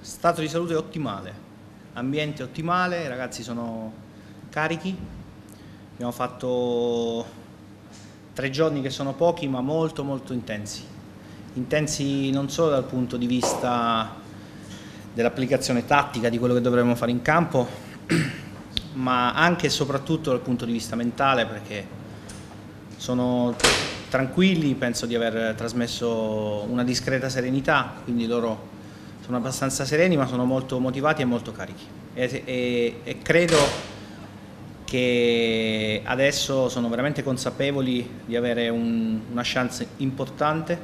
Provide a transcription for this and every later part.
Stato di salute ottimale, ambiente ottimale, i ragazzi sono carichi. Abbiamo fatto 3 giorni che sono pochi ma molto intensi. Intensi non solo dal punto di vista dell'applicazione tattica di quello che dovremmo fare in campo, ma anche e soprattutto dal punto di vista mentale, perché sono tranquilli, penso di aver trasmesso una discreta serenità, quindi loro sono abbastanza sereni ma sono molto motivati e molto carichi e credo che adesso sono veramente consapevoli di avere una chance importante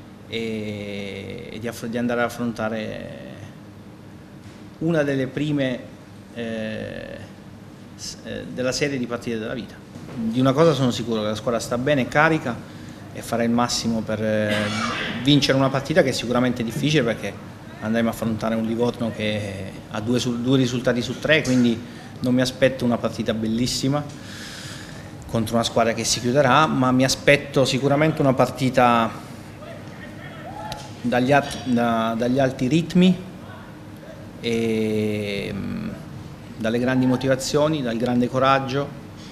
e di andare ad affrontare una delle prime della serie di partite della vita. Di una cosa sono sicuro, che la squadra sta bene, è carica e farà il massimo per vincere una partita che è sicuramente difficile, perché andremo a affrontare un Livorno che ha due risultati su 3, quindi non mi aspetto una partita bellissima contro una squadra che si chiuderà, ma mi aspetto sicuramente una partita dagli alti ritmi e dalle grandi motivazioni, dal grande coraggio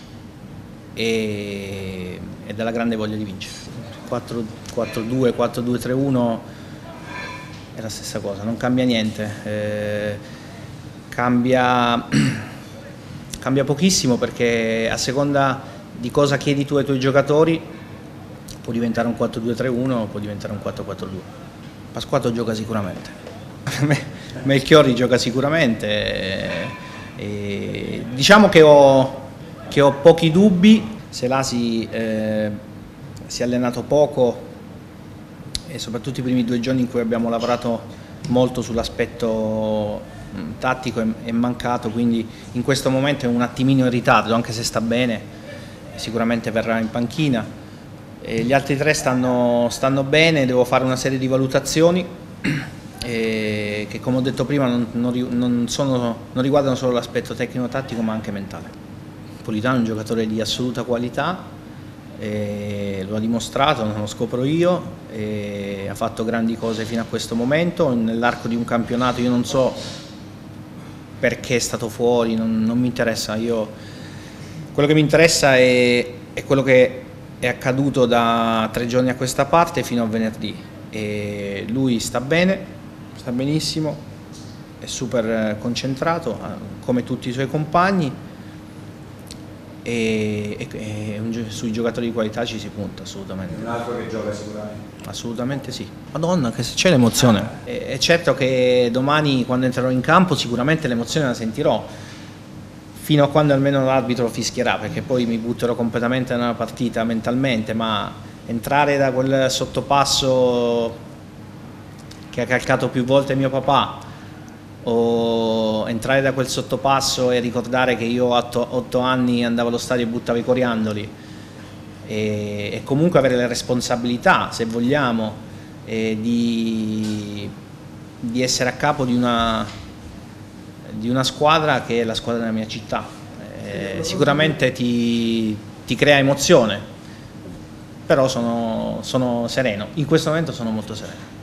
e dalla grande voglia di vincere. 4-2, 4-2-3-1 è la stessa cosa, non cambia niente, cambia pochissimo, perché a seconda di cosa chiedi tu ai tuoi giocatori può diventare un 4-2-3-1 o può diventare un 4-4-2. Pasquato gioca sicuramente, Melchiori gioca sicuramente, diciamo che ho pochi dubbi. Se l'Asi si è allenato poco, e soprattutto i primi 2 giorni in cui abbiamo lavorato molto sull'aspetto tattico è mancato, quindi in questo momento è un attimino in ritardo, anche se sta bene, sicuramente verrà in panchina. E gli altri 3 stanno bene, devo fare una serie di valutazioni che, come ho detto prima, non riguardano solo l'aspetto tecnico-tattico ma anche mentale. Politano è un giocatore di assoluta qualità, lo ha dimostrato, non lo scopro io, ha fatto grandi cose fino a questo momento. Nell'arco di un campionato io non so perché è stato fuori, non mi interessa. Quello che mi interessa è quello che è accaduto da 3 giorni a questa parte fino a venerdì, e lui sta bene, sta benissimo, è super concentrato come tutti i suoi compagni, e sui giocatori di qualità ci si punta assolutamente. Un altro che gioca sicuramente? Assolutamente sì. Madonna, che c'è l'emozione. È certo che domani, quando entrerò in campo, sicuramente l'emozione la sentirò, fino a quando almeno l'arbitro fischierà, perché poi mi butterò completamente nella partita mentalmente, ma entrare da quel sottopasso che ha calcato più volte mio papà, o entrare da quel sottopasso e ricordare che io a 8 anni andavo allo stadio e buttavo i coriandoli, e comunque avere la responsabilità, se vogliamo, di essere a capo di una squadra che è la squadra della mia città, sicuramente ti crea emozione, però sono sereno, in questo momento sono molto sereno.